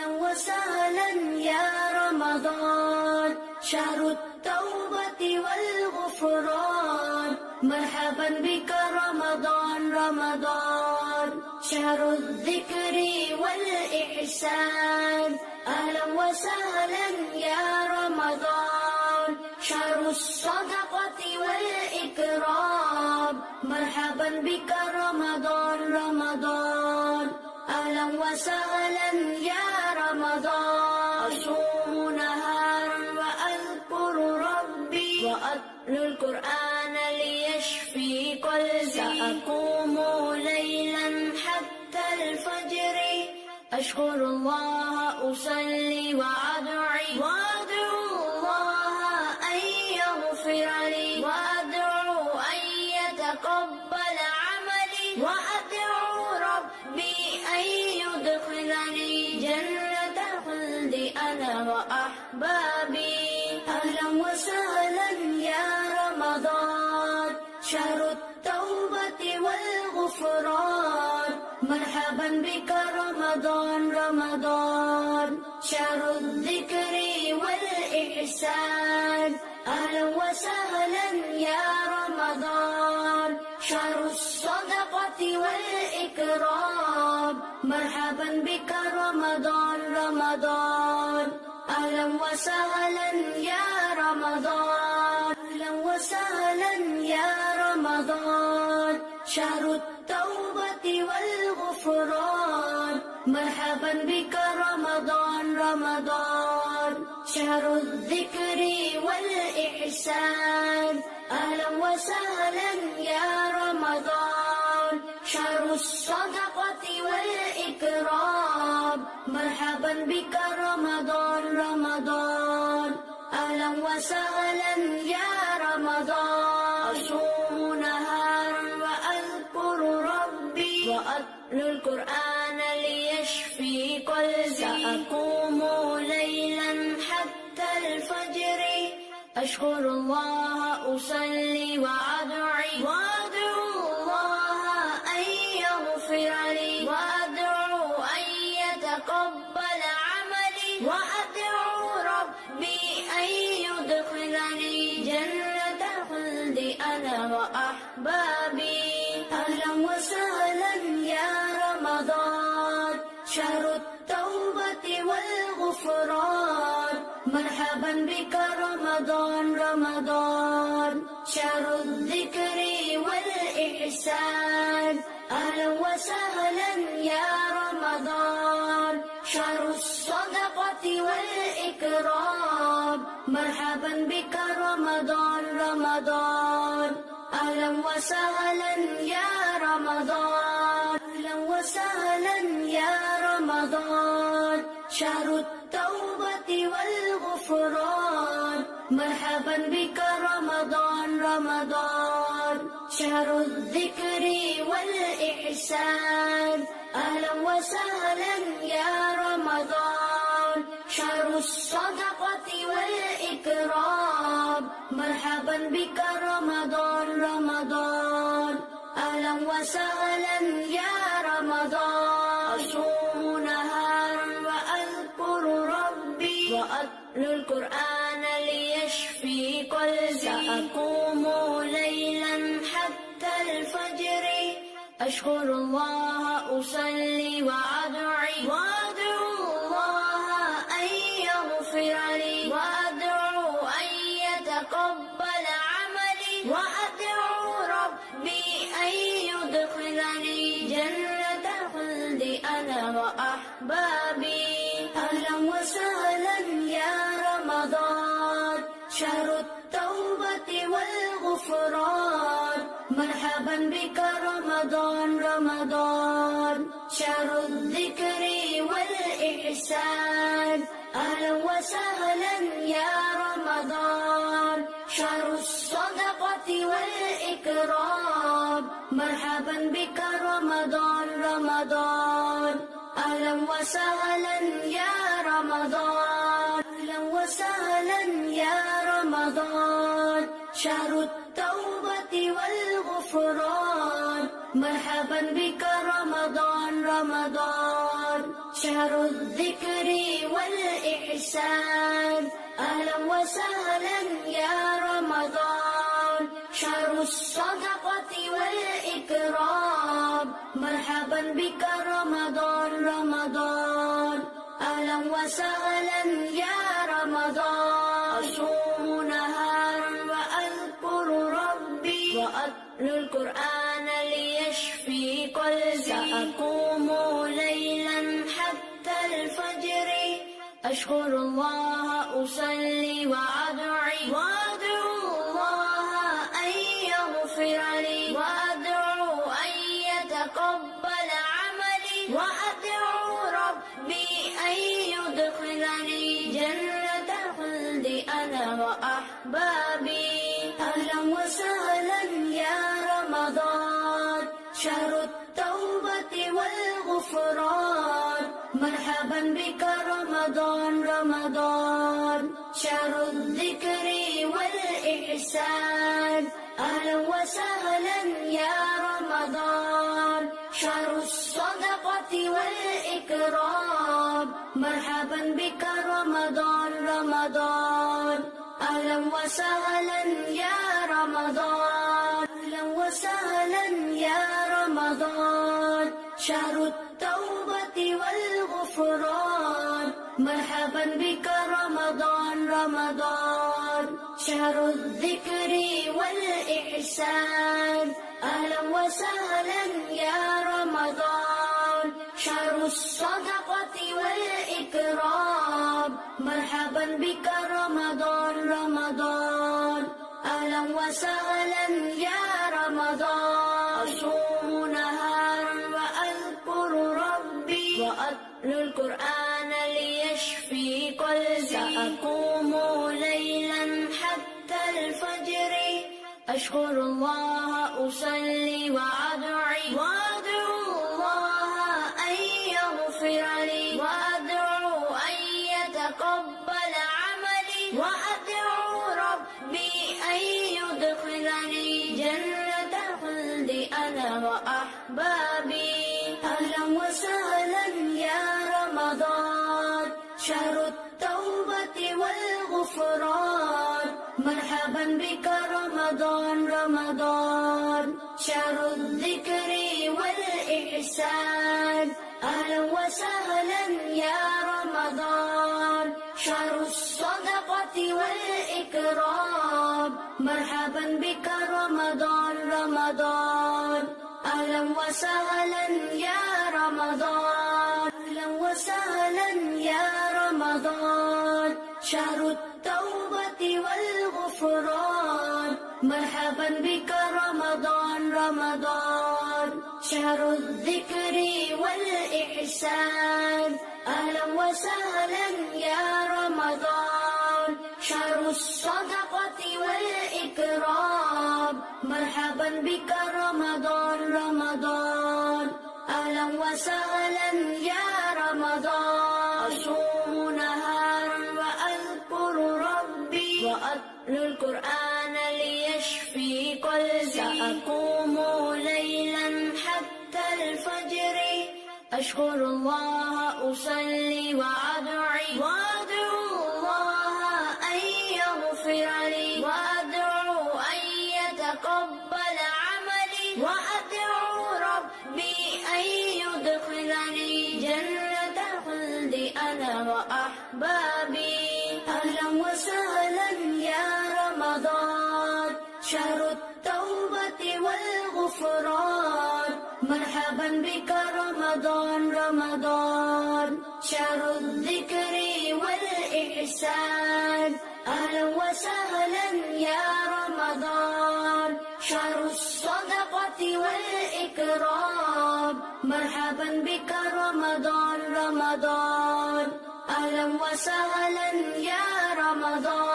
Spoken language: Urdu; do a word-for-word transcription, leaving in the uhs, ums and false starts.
أهلا وسهلا يا رمضان شهر التوبة والغفران مرحبا بك رمضان رمضان شهر الذكر والإحسان أهلا وسهلا يا رمضان شهر الصدقة والإكرام مرحبا بك رمضان رمضان أهلا وسهلا يا رمضان أصوم نهارا وأذكر ربي وأتلو القرآن ليشفي قلبي سأقوم ليلا حتى الفجر أشكر الله أصلي وأدعي وأدعو الله أن يغفر لي وأدعو أن يتقبل عملي وأدعو ربي أن يدخلني جنة الخلد أنا وأحبابي أهلا وسهلا يا رمضان شهر التوبة والغفران مرحبا بك رمضان رمضان شهر الذكر والإحسان أهلا وسهلا يا رمضان شهر الصدقة والإكرام مرحبا بك رمضان رمضان أهلا وسهلا يا رمضان أهلا وسهلا يا رمضان شهر التوبة والغفران مرحبا بك رمضان رمضان شهر الذكر والإحسان أهلا وسهلا يا رمضان شهر الصدقة والإكرام مرحبا بك رمضان رمضان أهلا وسهلا يا رمضان أصوم نهارا وأذكر ربي وأتلو القرآن ليشفي قلبي سأقوم ليلا حتى الفجر أشكر الله أصلي وأدعي وأدعو الله أن يغفر لي وأدعو أن يتقبل عملي وأدعو ربي أن يدخلني جنة الخلد أنا وأحبابي أهلا وسهلا يا رمضان شهر التوبة والغفران مرحبا بك رمضان رمضان شهر الذكر والإحسان أهلا وسهلا يا رمضان شهر الصدقة والإكرام مرحبا بك رمضان رمضان أهلا وسهلا يا رمضان أهلا وسهلا يا رمضان شهر التوبة والغفران مرحبا بك رمضان رمضان شهر الذكر والإحسان أهلا وسهلا يا رمضان شهر الصدقة والإكرام مرحبا بك رمضان رمضان أهلا وسهلا يا رمضان أصوم نهارا وأذكر ربي وأتلو القرآن ليشفي قلبي سأقوم ليلا حتى الفجر أشكر الله أصلي وأدعي وأدعو الله أن يغفر لي وأدعو أن يتقبل عملي وأدعو ربي أن يدخلني جنة الخلد أنا وأحبابي أهلا وسهلا يا رمضان شهر التوبة والغفران مرحبا بك رمضان رمضان شهر الذكر والإحسان أهلا وسهلا يا رمضان شهر الصدقة والإكرام مرحبا بك رمضان رمضان أهلا وسهلا يا رمضان أهلا وسهلا يا رمضان شهر التوبة والغفران مرحبا بك رمضان رمضان شهر الذكر والإحسان أهلا وسهلا يا رمضان شهر الصدقة والإكرام مرحبا بك رمضان رمضان أهلا وسهلا يا رمضان أصوم نهارا وأذكر ربي وأتلو القرآن ليشفي قلبي سأقوم ليلا حتى الفجر أشكر الله أصلي وأدعي وأدعو الله أن يغفر لي وأدعو أن يتقبل عملي وأدعو ربي أن يدخلني جنة الخلد أنا وأحبابي أهلا وسهلا يا رمضان شهر التوبة والغفران مرحبا بك رمضان رمضان شهر الذكر والإحسان أهلا وسهلا يا رمضان شهر الصدقة والإكرام مرحبا بك رمضان رمضان أهلا وسهلا يا رمضان أهلا وسهلا يا رمضان شهر التوبة والغفران مرحبا بك رمضان رمضان شهر الذكر والإحسان أهلا وسهلا يا رمضان شهر الصدقة والإكرام مرحبا بك رمضان رمضان أهلا وسهلا يا رمضان أصوم نهارا وأذكر ربي وأتلو القرآن ليشفي قلبي سأقوم ليلا حتى الفجر أشكر الله أصلي وأدعي وأدعو الله أن يغفر لي وأدعو أن يتقبل عملي وأدعو ربي أن يدخلني جنة الخلد أنا وأحبابي أهلا وسهلا يا رمضان شهر التوبة والغفران مرحبا بك رمضان رمضان شهر الذكر والإحسان أهلا وسهلا يا رمضان شهر الصدقة والإكرام مرحبا بك رمضان رمضان أهلا وسهلا يا رمضان أهلا وسهلا يا رمضان شهر التوبة والغفران مرحبا بك رمضان رمضان شهر الذكر والإحسان أهلا وسهلا يا رمضان شهر الصدقة والإكرام مرحبا بك رمضان رمضان أهلا وسهلا يا رمضان أصوم نهارا وأذكر ربي وأتلو القرآن ليشفي قلبي سأقوم ليلا حتى الفجر أشكر الله أصلي وأدعي وأدعو الله أن يغفر لي وأدعو أن يتقبل عملي وأدعو ربي أن يدخلني جنة الخلد أنا وأحبابي أهلا وسهلا يا رمضان شهر التوبة والغفران مرحبا بك رمضان رمضان شهر الذكر والإحسان أهلا وسهلا يا رمضان شهر الصدقة والإكرام مرحبا بك رمضان رمضان أهلا وسهلا يا رمضان